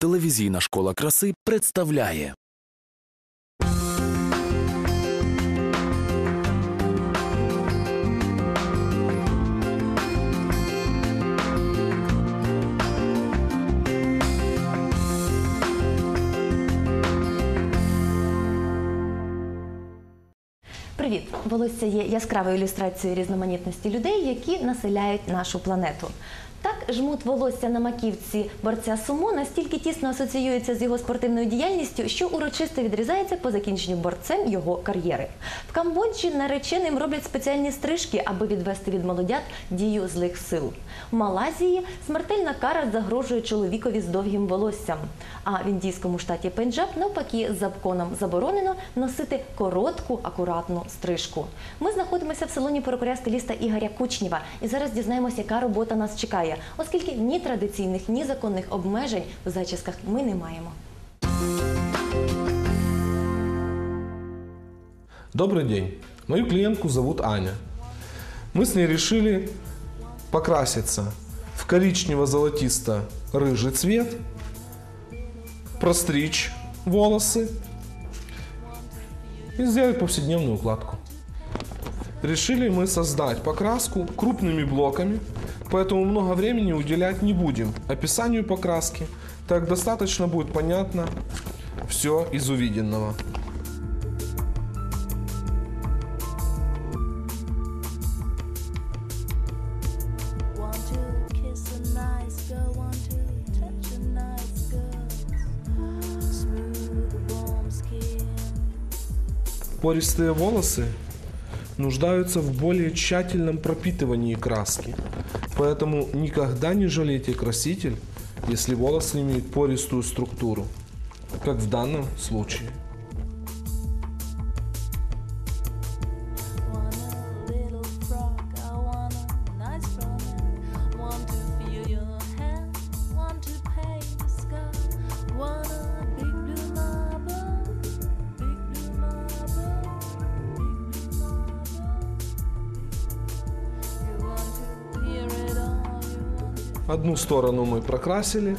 Телевізійна школа краси представляє. Привіт! Волосся є яскравою ілюстрацією різноманітності людей, які населяють нашу планету. Так, жмут волосся на маківці борця сумо настільки тісно асоціюється з його спортивною діяльністю, що урочисто відрізається по закінченню борцем його кар'єри. В Камбоджі нареченим роблять спеціальні стрижки, аби відвести від молодят дію злих сил. В Малайзії смертельна кара загрожує чоловікові з довгим волоссям. А в індійському штаті Пенджаб, навпаки, законом заборонено носити коротку, акуратну стрижку. Ми знаходимося в салоні перукаря-стиліста Ігоря Кучнєва і зараз дізнаємося, яка робота нас чекає, оскільки ні традиційних, ні законних обмежень в зачісках ми не маємо. Добрый день. Мою клиентку зовут Аня. Мы с ней решили покраситься в коричнево-золотисто-рыжий цвет, простричь волосы и сделать повседневную укладку. Решили мы создать покраску крупными блоками, поэтому много времени уделять не будем описанию покраски, так достаточно будет понятно все из увиденного. Пористые волосы нуждаются в более тщательном пропитывании краски, поэтому никогда не жалейте краситель, если волосы имеют пористую структуру, как в данном случае. Одну сторону мы прокрасили,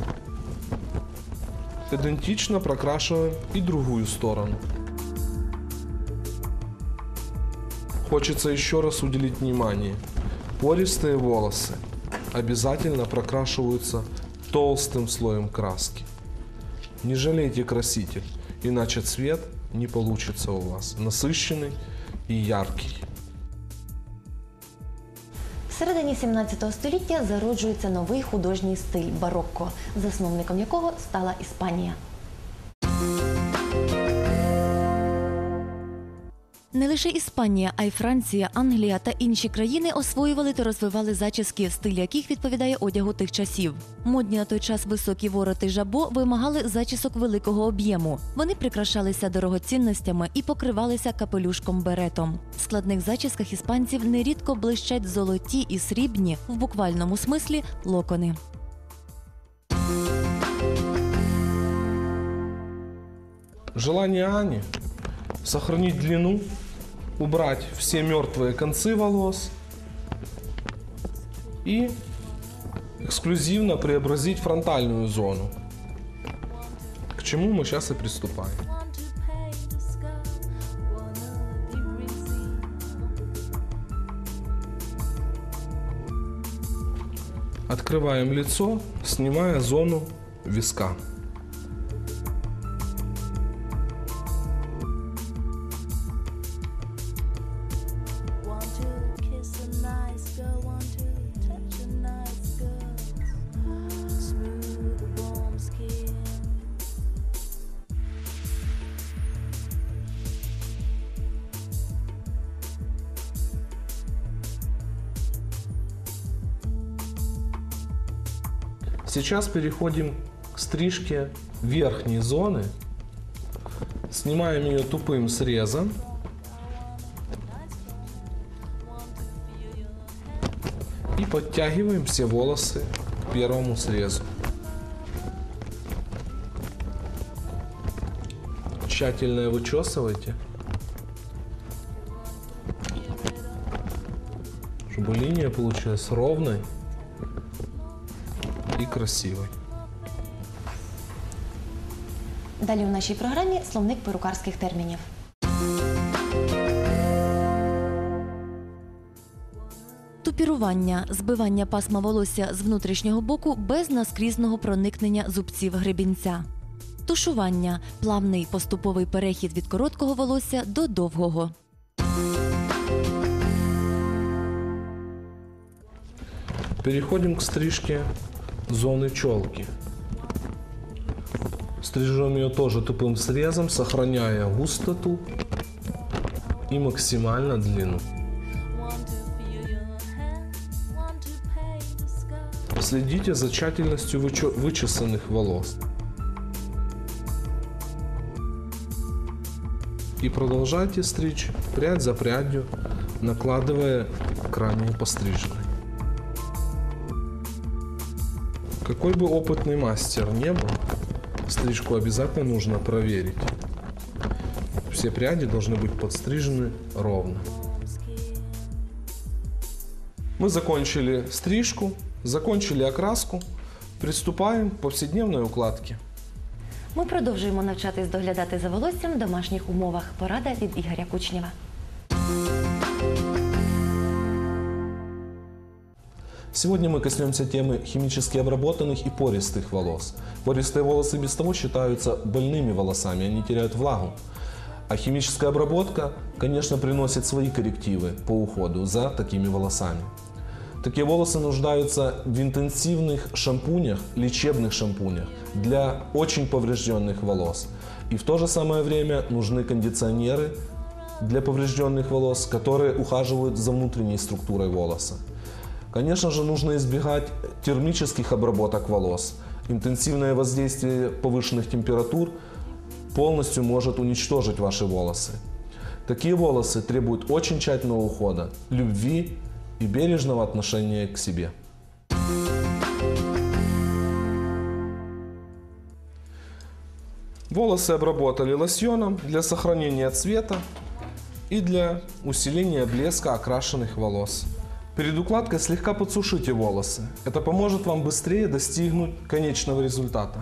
идентично прокрашиваем и другую сторону. Хочется еще раз уделить внимание. Пористые волосы обязательно прокрашиваются толстым слоем краски. Не жалейте краситель, иначе цвет не получится у вас насыщенный и яркий. В середині 17 століття зароджується новий художній стиль – барокко, засновником якого стала Іспанія. Не лише Іспанія, а й Франція, Англія та інші країни освоювали та розвивали зачіски, стиль яких відповідає одягу тих часів. Модні на той час високі вороти жабо вимагали зачісок великого об'єму. Вони прикрашалися дорогоцінностями і покривалися капелюшком-беретом. В складних зачісках іспанців нерідко блищать золоті і срібні, в буквальному смислі, локони. Желание Ани – сохранить длину, убрать все мертвые концы волос и эксклюзивно преобразить фронтальную зону, к чему мы сейчас и приступаем. Открываем лицо, снимая зону виска. Сейчас переходим к стрижке верхней зоны. Снимаем ее тупым срезом. И подтягиваем все волосы к первому срезу. Тщательно вычесывайте, чтобы линия получилась ровной и красивой. Далі у нашій програмі словник перукарських термінів. Тупірування – збивання пасма волосся з внутрішнього боку без наскрізного проникнення зубців гребінця. Тушування – плавний поступовий перехід від короткого волосся до довгого. Переходим к стрижке зоны челки. Стрижем ее тоже тупым срезом, сохраняя густоту и максимально длину. Следите за тщательностью вычесанных волос. И продолжайте стричь прядь за прядью, накладывая к ранее постриженной. Какой бы опытный мастер не был, стрижку обязательно нужно проверить. Все пряди должны быть подстрижены ровно. Мы закончили стрижку, закончили окраску. Приступаем к повседневной укладке. Ми продовжуємо навчатись доглядати за волоссям в домашніх умовах. Порада від Ігоря Кучнєва. Сегодня мы коснемся темы химически обработанных и пористых волос. Пористые волосы без того считаются больными волосами, они теряют влагу. А химическая обработка, конечно, приносит свои коррективы по уходу за такими волосами. Такие волосы нуждаются в интенсивных шампунях, лечебных шампунях для очень поврежденных волос. И в то же самое время нужны кондиционеры для поврежденных волос, которые ухаживают за внутренней структурой волоса. Конечно же, нужно избегать термических обработок волос. Интенсивное воздействие повышенных температур полностью может уничтожить ваши волосы. Такие волосы требуют очень тщательного ухода, любви и бережного отношения к себе. Волосы обработали лосьоном для сохранения цвета и для усиления блеска окрашенных волос. Перед укладкой слегка подсушите волосы. Это поможет вам быстрее достигнуть конечного результата.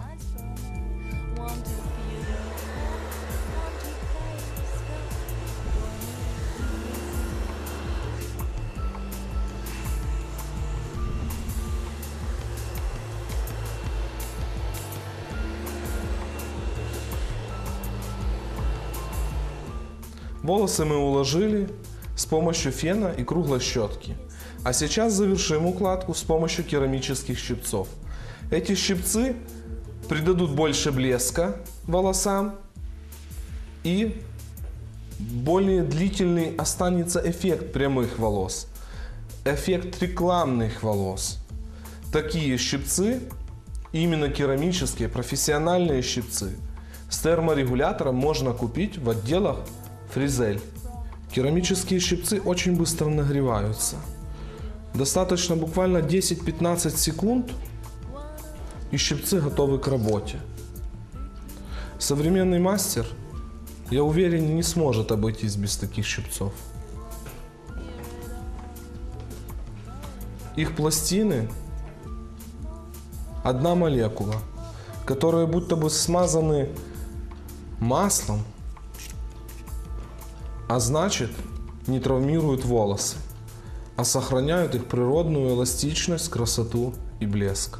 Волосы мы уложили с помощью фена и круглой щетки. А сейчас завершим укладку с помощью керамических щипцов. Эти щипцы придадут больше блеска волосам и более длительный останется эффект прямых волос, эффект рекламных волос. Такие щипцы, именно керамические, профессиональные щипцы, с терморегулятором можно купить в отделах Фризель. Керамические щипцы очень быстро нагреваются. Достаточно буквально 10-15 секунд, и щипцы готовы к работе. Современный мастер, я уверен, не сможет обойтись без таких щипцов. Их пластины – одна молекула, которые будто бы смазаны маслом, а значит, не травмируют волосы, а сохраняют их природную эластичность, красоту и блеск.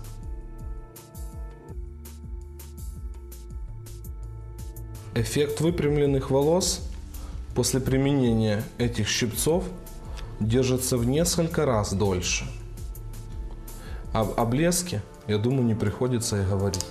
Эффект выпрямленных волос после применения этих щипцов держится в несколько раз дольше. О блеске, я думаю, не приходится и говорить.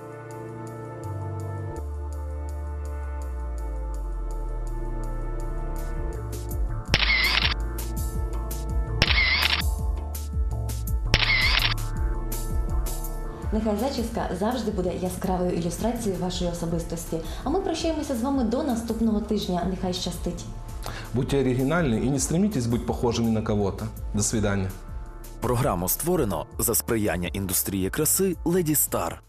Нехай зачіска завжди буде яскравою ілюстрацією вашої особистості. А ми прощаємося з вами до наступного тижня. Нехай щастить. Будьте оригинальны и не стремитесь быть похожими на кого-то. До свидания. Програму створено за сприяння індустрії краси «Леді Стар».